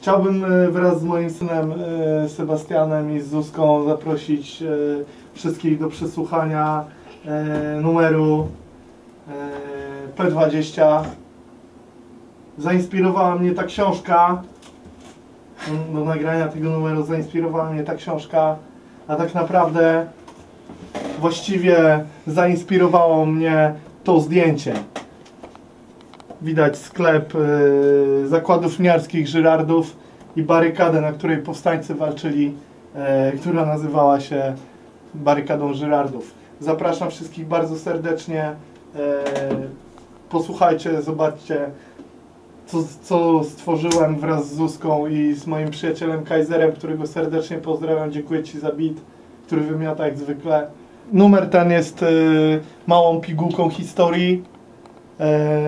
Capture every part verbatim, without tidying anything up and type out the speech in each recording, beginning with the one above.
Chciałbym wraz z moim synem Sebastianem i z Zuzką zaprosić wszystkich do przesłuchania numeru P dwadzieścia. Zainspirowała mnie ta książka, do nagrania tego numeru zainspirowała mnie ta książka, a tak naprawdę właściwie zainspirowało mnie to zdjęcie. Widać sklep y, zakładów winiarskich Żyrardów i barykadę, na której powstańcy walczyli, y, która nazywała się barykadą Żyrardów. Zapraszam wszystkich bardzo serdecznie. Y, posłuchajcie, zobaczcie, co, co stworzyłem wraz z Zuzką i z moim przyjacielem Kajzerem, którego serdecznie pozdrawiam. Dziękuję Ci za beat, który wymiata jak zwykle. Numer ten jest y, małą pigułką historii. Y,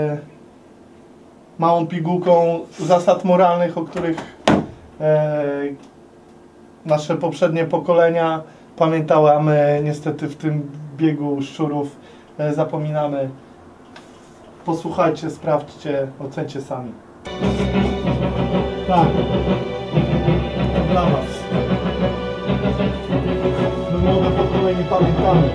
małą pigułką zasad moralnych, o których e, nasze poprzednie pokolenia pamiętały, a my niestety w tym biegu szczurów e, zapominamy. Posłuchajcie, sprawdźcie, ocencie sami. Tak, dla was. My młode pokolenie pamiętamy.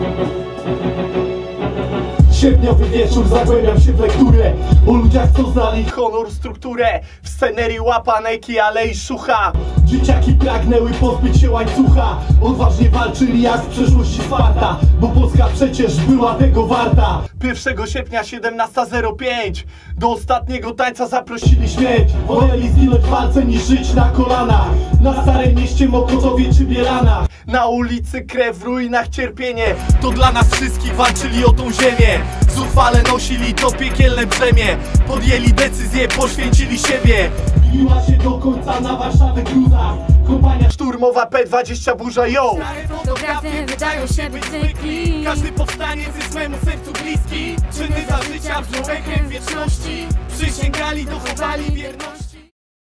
Sierpniowy wieczór, zagłębiam się w lekturę o ludziach, co znali honor, strukturę. W scenerii łapaneki, ale i szucha. Dzieciaki pragnęły pozbyć się łańcucha. Odważnie walczyli jak z przeszłości Sparta, bo Polska przecież była tego warta. Pierwszego sierpnia siedemnasta zero pięć do ostatniego tańca zaprosili śmierć. Woleli zginąć w walce niż żyć na kolanach. Na Starym Mieście, Mokotowie czy Bielanach. Na ulicy krew, w ruinach cierpienie. To dla nas wszystkich walczyli o tą ziemię. Zuchwale nosili to piekielne brzemię. Podjęli decyzję, poświęcili siebie. Biła się do końca na Warszawę gruzach. Kompania szturmowa P dwadzieścia burza, yo! Stare fotografie wydają się być zwykli. Każdy powstaniec jest memu sercu bliski. Czyny za życia brzmią echem wieczności. Przysięgali, dochowali wierności.